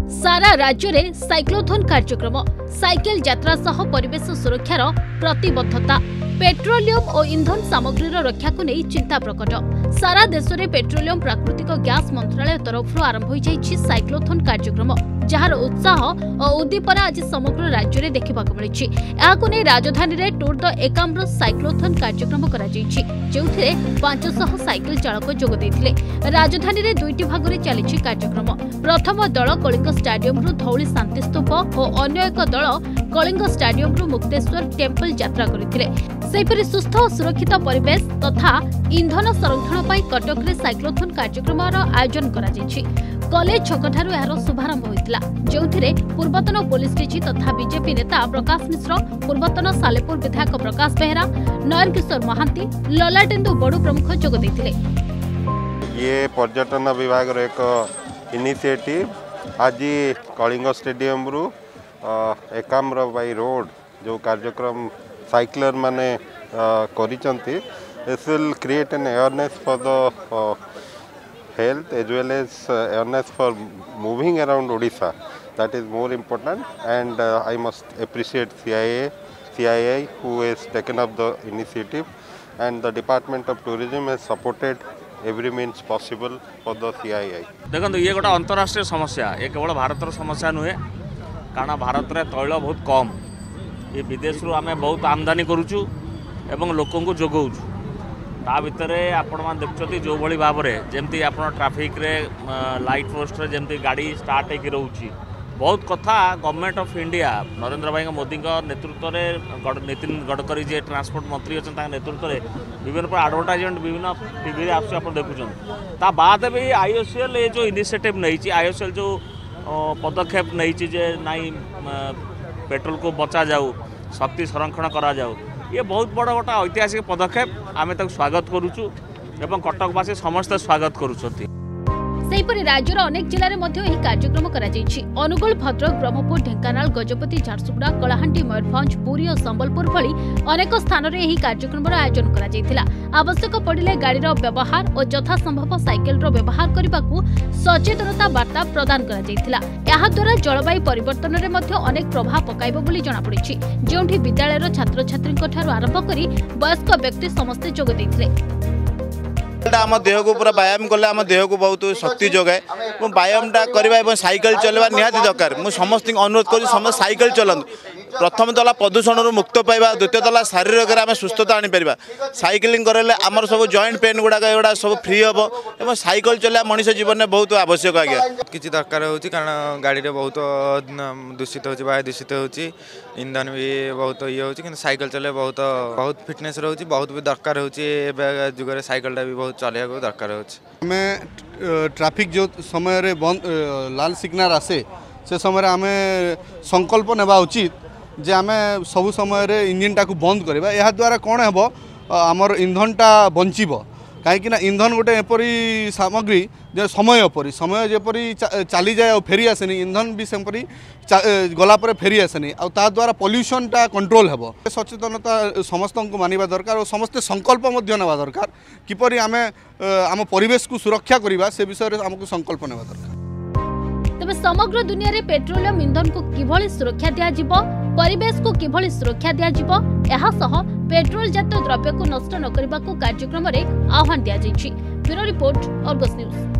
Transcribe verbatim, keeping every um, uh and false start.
सारा राज्य में साइक्लोथोन कार्यक्रम साइकेल यात्रा सह परिवेश सुरक्षार प्रतिबद्धता पेट्रोलियम और इंधन सामग्री रक्षा को नहीं चिंता प्रकट सारा देश में पेट्रोलियम प्राकृतिक गैस मंत्रालय तरफ आरंभ हो जाइछि साइक्लोथोन कार्यक्रम जार उत्साह और उद्दीपना आज समग्र राज्य में देखा मिली राजधानी में टूर द एकाम्र साइक्लोथोन कार्यक्रम जो पांच सौ साइकेल चालक जोग देते राजधानी में दुईटी भाग में चली कार्यक्रम प्रथम दल कलिंग स्टाडियम धौली शांतिस्तूप और अन्य एक दल कलिंग स्टाडियम मुक्तेश्वर टेम्पल यात्रा करते सुस्थ और सुरक्षित परिवेश तथा इंधन संरक्षण पर कटक में साइक्लोथोन कार्यक्रम आयोजन कर कॉलेज छक ठारू यार शुभारंभ होइतिला जोथिरे पूर्वतन पुलिस डीजी तथा बीजेपी नेता प्रकाश मिश्र पूर्वतन सालेपुर विधायक प्रकाश बेहरा नयन किशोर महांती ललाटेन्दु बड़ू प्रमुख जोग देथिले। ये पर्यटन विभाग रो एक इनिशिएटिव आज कलिंग स्टेडियम रु एकाम्र बाई रोड जो कार्यक्रम साइक्लर माने करिसंती this will create an awareness for the health as well as uh, awareness for moving around Odisha. That is more important, and uh, I must appreciate C I A, C I I who has taken up the initiative, and the Department of Tourism has supported every means possible for the C I I. देखो ये गोटे अंतरराष्ट्रीय समस्या ये केवल भारतर समस्या नुहे कारण भारत में तैल बहुत कम ये विदेश रू आम बहुत आमदानी करुचु एवं लोक जोगाऊँ ता भितर आपण मैंने देखते जो भाई भाव में जमती आप ट्राफिक रे लाइट पोस्ट जमती गाड़ी स्टार्ट हो रोचे बहुत कथा गवर्नमेंट ऑफ इंडिया नरेंद्र भाई मोदी नेतृत्व में नितिन गडकरी जे ट्रांसपोर्ट मंत्री अच्छा नेतृत्व में विभिन्न प्रकार आडभटाइजमेंट विभिन्न टीवी आस देखुं ता बाद भी आईओसीएल ये जो इनिशिएटिव नहीं आईओसीएल जो पदक्षेप नहीं जे नाई पेट्रोल को बचा जाऊ शक्ति संरक्षण करा जाऊ ये बहुत बड़ा गोटा ऐतिहासिक पदक्षेप आम स्वागत करुचु एवं कटकवासी समस्त स्वागत करुछंती। सेहिपरि राज्यर अनेक जिले में कार्यक्रम कराଯାଇଛି अनुगुल भद्रक ब्रह्मपुर ढेंकानाल गजपति झारसुगुड़ा कलाहांडी मयूरभंज पुरी और संबलपुर भली अनेक स्थान में कार्यक्रम आयोजन करा आवश्यक पड़े गाड़ी व्यवहार और यथासंभव साइकेल व्यवहार करने को सचेतनता वार्ता प्रदान करा द्वारा जलवायु परिवर्तन में अनेक प्रभाव पकाइब बोली जଣାपड़ी जो विद्यालय छात्र छात्री आरंभ कर वयस्क व्यक्ति समस्ते जोग देथिले। आम देह को पूरा व्यायाम कले आम देह को बहुत शक्ति जोगाए व्यायाम करवा साइकेल चलवा निहाती दरकार मुझे समस्त अनुरोध कर समस्त साइकेल चलातु प्रथम तला प्रदूषण मुक्त पाइबा द्वितीय तला शारीरिक आम सुस्थता आनीपर साइकेलिंग करें आमर सब जॉइंट पेन गुड़ाक एगुड़ा सब फ्री हम और साइकेल चलवा मनीष जीवन में बहुत आवश्यक आज्ञा किसी दरकार हो कारण गाड़ी में बहुत दूषित हो वायु दूषित हो इंधन भी बहुत ये हो साइकेल चले बहुत बहुत फिटनेस रोचे बहुत भी दरकार हो जुगे साइकेलटा भी बहुत चलने को दरकार हो ट्रैफिक जो समय बंद लाल सिग्नल आसे से समय आम संकल्प नेबा उचित जे आम सबु समय इंजिन टाक बंद करवा यह द्वारा कौन है आमर इंधनटा बंचब कहीं इंधन गोटे एपरी सामग्री जे समय उपरी समय जेपरी चली जाए और फेरी आसेनी इंधन भी सेपरी गलापर फेरी आसेनी आ ता द्वारा पॉल्यूशनटा कंट्रोल हेब सचेतनता समस्त को मानिबा दरकार और समस्ते संकल्प मध्य नेबा दरकार किपरि आमे आम परिवेश को सुरक्षा करिबा से विषय रे हमको संकल्प नेबा दरकार। तबे समग्र दुनिया रे पेट्रोलियम इंधन को किभली सुरक्षा दिया जिवो परिवेश को किभली सुरक्षा दिया जिवो एहा सह पेट्रोल जात द्रव्य को नष्ट न करबा को कार्यक्रम रे आह्वान दिया जायछि। Bureau report Argus news.